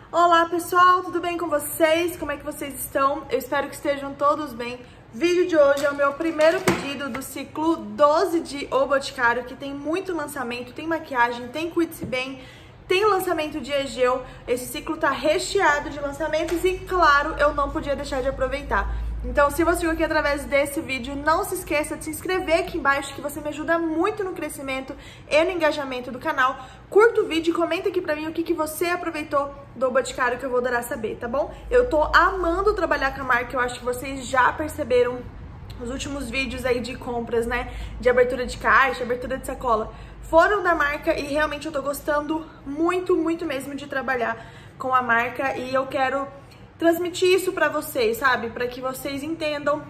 Olá pessoal, tudo bem com vocês? Como é que vocês estão? Eu espero que estejam todos bem. O vídeo de hoje é o meu primeiro pedido do ciclo 12 de O Boticário, que tem muito lançamento, tem maquiagem, tem cuide-se bem, tem o lançamento de Egeu. Esse ciclo tá recheado de lançamentos e, claro, eu não podia deixar de aproveitar. Então, se você chegou aqui através desse vídeo, não se esqueça de se inscrever aqui embaixo, que você me ajuda muito no crescimento e no engajamento do canal. Curta o vídeo e comenta aqui pra mim o que você aproveitou do Boticário, que eu vou adorar saber, tá bom? Eu tô amando trabalhar com a marca, eu acho que vocês já perceberam os últimos vídeos aí de compras, né? De abertura de caixa, abertura de sacola. Foram da marca e realmente eu tô gostando muito, muito mesmo de trabalhar com a marca e eu quero transmitir isso pra vocês, sabe? Pra que vocês entendam,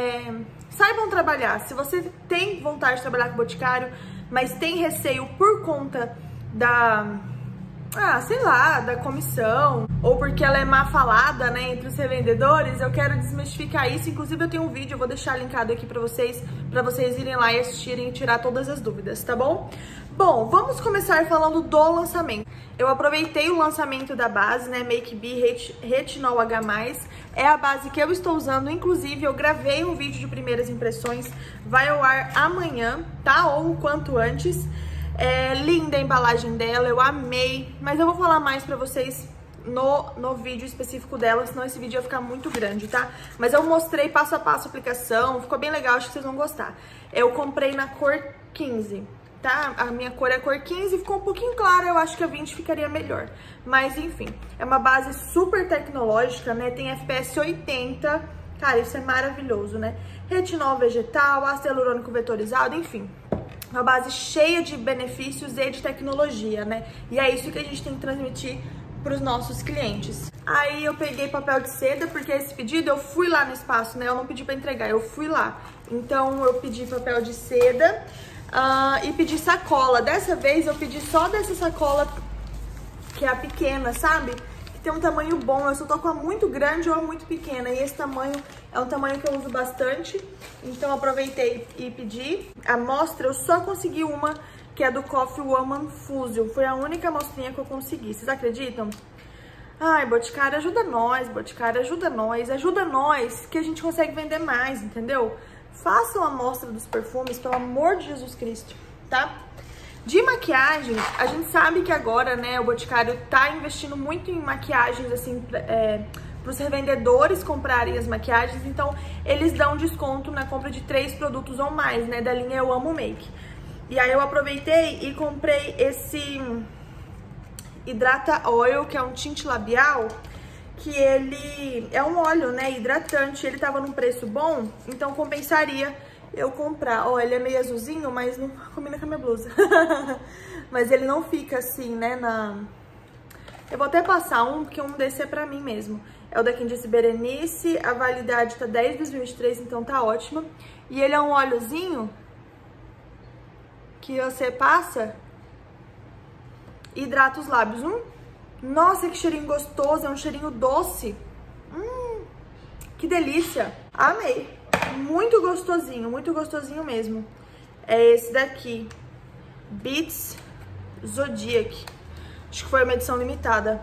saibam trabalhar. Se você tem vontade de trabalhar com o Boticário, mas tem receio por conta da, sei lá, da comissão, ou porque ela é má falada, né, entre os revendedores, eu quero desmistificar isso. Inclusive eu tenho um vídeo, eu vou deixar linkado aqui pra vocês irem lá e assistirem e tirar todas as dúvidas, tá bom? Bom, vamos começar falando do lançamento. Eu aproveitei o lançamento da base, né, Make Be Retinol H+, é a base que eu estou usando, inclusive eu gravei um vídeo de primeiras impressões, vai ao ar amanhã, tá? Ou o quanto antes. É linda a embalagem dela, eu amei, mas eu vou falar mais pra vocês no vídeo específico dela, senão esse vídeo ia ficar muito grande, tá? Mas eu mostrei passo a passo a aplicação, ficou bem legal, acho que vocês vão gostar. Eu comprei na cor 15, tá? A minha cor é cor 15, ficou um pouquinho clara, eu acho que a 20 ficaria melhor. Mas enfim, é uma base super tecnológica, né? Tem FPS 80, cara, isso é maravilhoso, né? Retinol vegetal, ácido hialurônico vetorizado, enfim. Uma base cheia de benefícios e de tecnologia, né? E é isso que a gente tem que transmitir para os nossos clientes. Aí eu peguei papel de seda, porque esse pedido eu fui lá no espaço, né? Eu não pedi para entregar, eu fui lá. Então eu pedi papel de seda e pedi sacola. Dessa vez eu pedi só dessa sacola, que é a pequena, sabe? Tem um tamanho bom, eu só tô com a muito grande ou a muito pequena, e esse tamanho é um tamanho que eu uso bastante, então eu aproveitei e pedi. A amostra eu só consegui uma, que é do Coffee Woman Fusion, foi a única amostrinha que eu consegui, vocês acreditam? Ai, Boticário, ajuda nós, Boticário, ajuda nós, que a gente consegue vender mais, entendeu? Façam a amostra dos perfumes, pelo amor de Jesus Cristo, tá? De maquiagem, a gente sabe que agora, né, o Boticário tá investindo muito em maquiagens, assim, pros revendedores comprarem as maquiagens, então eles dão desconto na compra de 3 produtos ou mais, né, da linha Eu Amo Make. E aí eu aproveitei e comprei esse Hidrata Oil, que é um tinte labial, que ele é um óleo, né, hidratante, ele tava num preço bom, então compensaria eu comprar. Ó, ele é meio azulzinho, mas não combina com a minha blusa. Mas ele não fica assim, né, Eu vou até passar um, porque um desse é pra mim mesmo. É o da Candice Berenice, a validade tá 10/2023, então tá ótima. E ele é um óleozinho que você passa e hidrata os lábios. Nossa, que cheirinho gostoso, é um cheirinho doce. Que delícia. Amei. Muito gostosinho mesmo. É esse daqui, Beats Zodiac. Acho que foi uma edição limitada.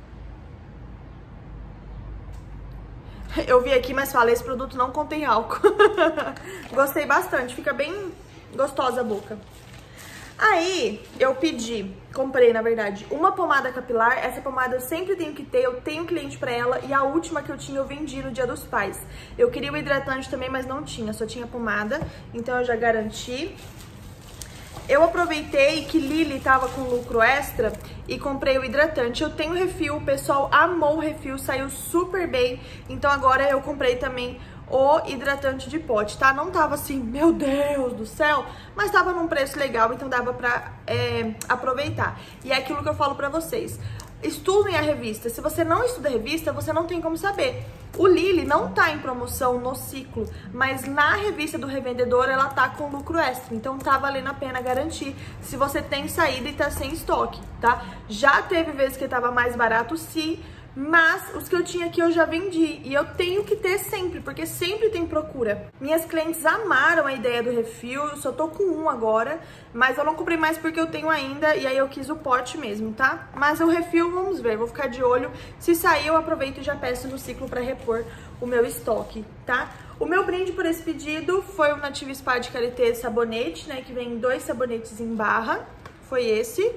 Eu vi aqui, mas fala, esse produto não contém álcool. Gostei bastante, fica bem gostosa a boca. Aí, eu comprei, na verdade, uma pomada capilar. Essa pomada eu sempre tenho que ter, eu tenho cliente pra ela. E a última que eu tinha, eu vendi no Dia dos Pais. Eu queria o hidratante também, mas não tinha, só tinha pomada. Então eu já garanti. Eu aproveitei que Lily tava com lucro extra e comprei o hidratante. Eu tenho refil, o pessoal amou o refil, saiu super bem. Então agora eu comprei também o hidratante de pote, tá? Não tava assim, meu Deus do céu, mas tava num preço legal, então dava pra aproveitar. E é aquilo que eu falo pra vocês. Estudem a revista. Se você não estuda a revista, você não tem como saber. O Lily não tá em promoção no ciclo, mas na revista do revendedor ela tá com lucro extra, então tá valendo a pena garantir se você tem saída e tá sem estoque, tá? Já teve vezes que tava mais barato, se mas os que eu tinha aqui eu já vendi e eu tenho que ter sempre, porque sempre tem procura. Minhas clientes amaram a ideia do refil, eu só tô com um agora, mas eu não comprei mais porque eu tenho ainda e aí eu quis o pote mesmo, tá? Mas o refil, vamos ver, vou ficar de olho. Se sair, eu aproveito e já peço no ciclo pra repor o meu estoque, tá? O meu brinde por esse pedido foi o Native Spa de Karité sabonete, né? Que vem 2 sabonetes em barra, foi esse.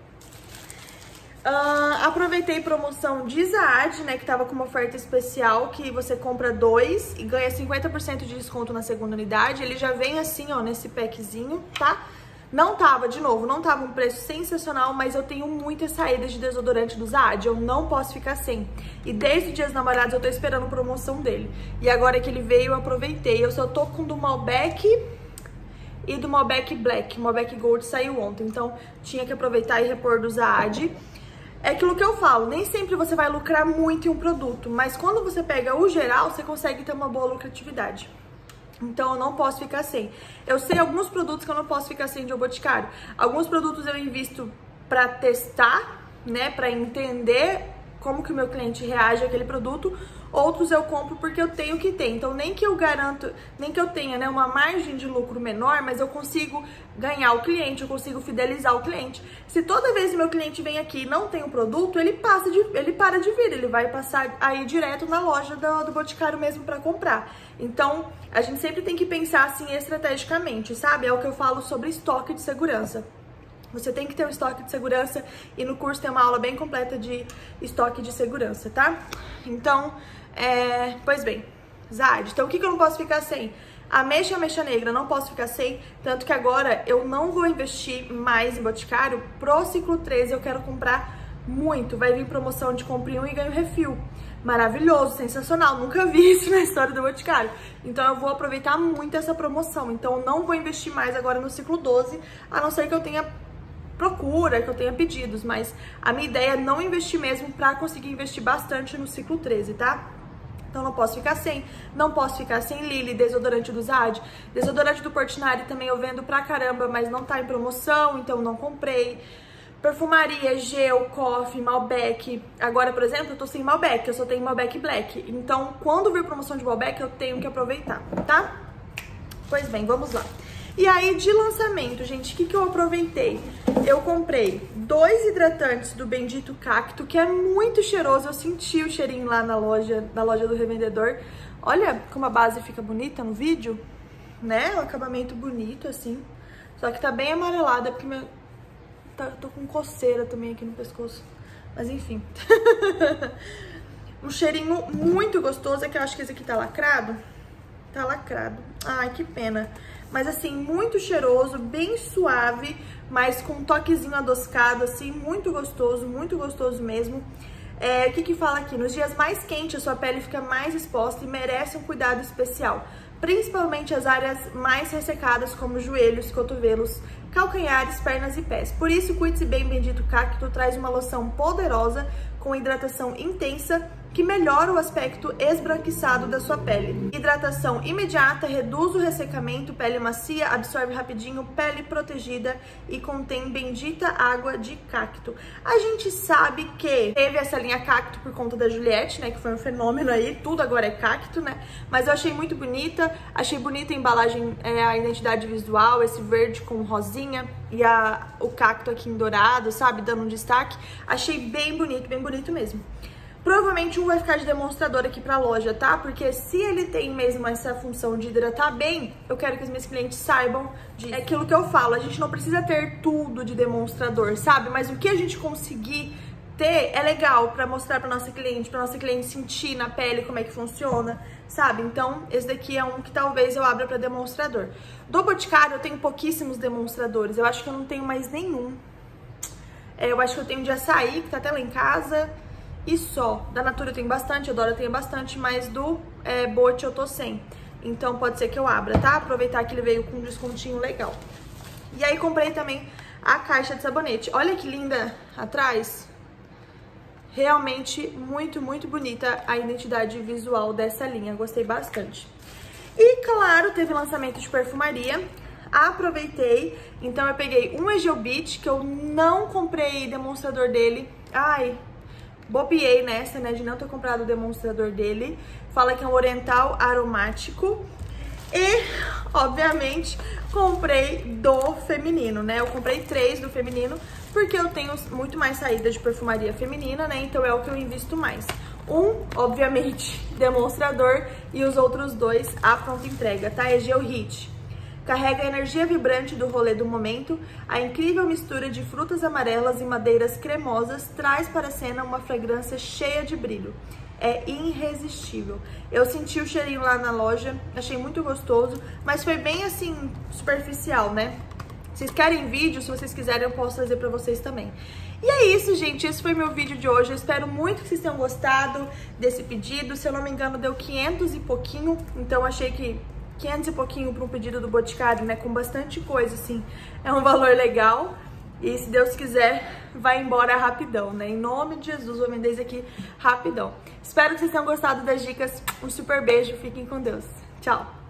Aproveitei promoção de Zaad, né, que tava com uma oferta especial, que você compra 2 e ganha 50% de desconto na segunda unidade. Ele já vem assim, ó, nesse packzinho, tá? Não tava, de novo, não tava um preço sensacional, mas eu tenho muitas saídas de desodorante do Zaad, eu não posso ficar sem. E desde o Dia dos Namorados eu tô esperando promoção dele. E agora que ele veio, eu aproveitei. Eu só tô com do Malbec e do Malbec Black. Malbec Gold saiu ontem, então tinha que aproveitar e repor do Zaad. É aquilo que eu falo, nem sempre você vai lucrar muito em um produto, mas quando você pega o geral, você consegue ter uma boa lucratividade. Então eu não posso ficar sem. Eu sei alguns produtos que eu não posso ficar sem de O Boticário. Alguns produtos eu invisto pra testar, né, pra entender como que o meu cliente reage àquele produto. Outros eu compro porque eu tenho que ter. Então nem que eu garanto, nem que eu tenha, né, uma margem de lucro menor, mas eu consigo ganhar o cliente, eu consigo fidelizar o cliente. Se toda vez que meu cliente vem aqui e não tem um produto, ele para de vir, ele vai passar aí direto na loja do Boticário mesmo para comprar. Então a gente sempre tem que pensar assim estrategicamente, sabe? É o que eu falo sobre estoque de segurança. Você tem que ter um estoque de segurança e no curso tem uma aula bem completa de estoque de segurança, tá? Então, pois bem, Zaad. Então, o que eu não posso ficar sem? Ameixa negra, não posso ficar sem. Tanto que agora eu não vou investir mais em Boticário. Pro ciclo 13 eu quero comprar muito. Vai vir promoção de compre um e ganho refil. Maravilhoso, sensacional. Nunca vi isso na história do Boticário. Então eu vou aproveitar muito essa promoção. Então eu não vou investir mais agora no ciclo 12, a não ser que eu tenha procura, que eu tenha pedidos, mas a minha ideia é não investir mesmo pra conseguir investir bastante no ciclo 13, tá? Então não posso ficar sem, não posso ficar sem Lily, desodorante do Zaad, desodorante do Portinari também eu vendo pra caramba, mas não tá em promoção, então não comprei. Perfumaria, gel, coffee, Malbec. Agora, por exemplo, eu tô sem Malbec, eu só tenho Malbec Black. Então, quando vir promoção de Malbec, eu tenho que aproveitar, tá? Pois bem, vamos lá. E aí, de lançamento, gente, o que eu aproveitei? Eu comprei 2 hidratantes do Bendito Cacto, que é muito cheiroso. Eu senti o cheirinho lá na loja do revendedor. Olha como a base fica bonita no vídeo, né? Um acabamento bonito, assim. Só que tá bem amarelada, porque tô com coceira também aqui no pescoço. Mas enfim. Um cheirinho muito gostoso. É que eu acho que esse aqui tá lacrado. Tá lacrado. Ai, que pena. Mas assim, muito cheiroso, bem suave, mas com um toquezinho adocicado, assim, muito gostoso mesmo. O que fala aqui? Nos dias mais quentes, a sua pele fica mais exposta e merece um cuidado especial. Principalmente as áreas mais ressecadas, como joelhos, cotovelos, calcanhares, pernas e pés. Por isso, Cuide-se Bem Bendito Cacto traz uma loção poderosa com hidratação intensa que melhora o aspecto esbranquiçado da sua pele. Hidratação imediata, reduz o ressecamento, pele macia, absorve rapidinho, pele protegida e contém bendita água de cacto. A gente sabe que teve essa linha cacto por conta da Juliette, né, que foi um fenômeno aí, tudo agora é cacto, né, mas eu achei muito bonita, achei bonita a embalagem, a identidade visual, esse verde com rosinha e o cacto aqui em dourado, sabe, dando um destaque, achei bem bonito mesmo. Provavelmente um vai ficar de demonstrador aqui pra loja, tá? Porque se ele tem mesmo essa função de hidratar bem, eu quero que os meus clientes saibam disso. É aquilo que eu falo, a gente não precisa ter tudo de demonstrador, sabe? Mas o que a gente conseguir ter é legal pra mostrar pra nossa cliente sentir na pele como é que funciona, sabe? Então, esse daqui é um que talvez eu abra pra demonstrador. Do Boticário eu tenho pouquíssimos demonstradores, eu acho que eu não tenho mais nenhum. Eu acho que eu tenho de açaí, que tá até lá em casa. E só. Da Natura eu tenho bastante, a Dora eu tenho bastante, mas do Bote eu tô sem. Então pode ser que eu abra, tá? Aproveitar que ele veio com um descontinho legal. E aí comprei também a caixa de sabonete. Olha que linda atrás. Realmente muito bonita a identidade visual dessa linha. Gostei bastante. E claro, teve lançamento de perfumaria. Aproveitei. Então eu peguei um Egeo Beach, que eu não comprei demonstrador dele. Ai... bobeei nessa, né, de não ter comprado o demonstrador dele. Fala que é um oriental aromático. E, obviamente, comprei do feminino, né? Eu comprei 3 do feminino porque eu tenho muito mais saída de perfumaria feminina, né? Então é o que eu invisto mais. Obviamente, demonstrador, e os outros 2 à pronta entrega, tá? Egeu Hit. Carrega a energia vibrante do rolê do momento, a incrível mistura de frutas amarelas e madeiras cremosas traz para a cena uma fragrância cheia de brilho. É irresistível. Eu senti o cheirinho lá na loja, achei muito gostoso, mas foi bem assim, superficial, né? Vocês querem vídeo? Se vocês quiserem, eu posso trazer pra vocês também. E é isso, gente. Esse foi meu vídeo de hoje. Eu espero muito que vocês tenham gostado desse pedido. Se eu não me engano, deu 500 e pouquinho. Então, achei que 500 e pouquinho para um pedido do Boticário, né? Com bastante coisa, assim. É um valor legal. E se Deus quiser, vai embora rapidão, né? Em nome de Jesus, vou vender isso aqui rapidão. Espero que vocês tenham gostado das dicas. Um super beijo. Fiquem com Deus. Tchau.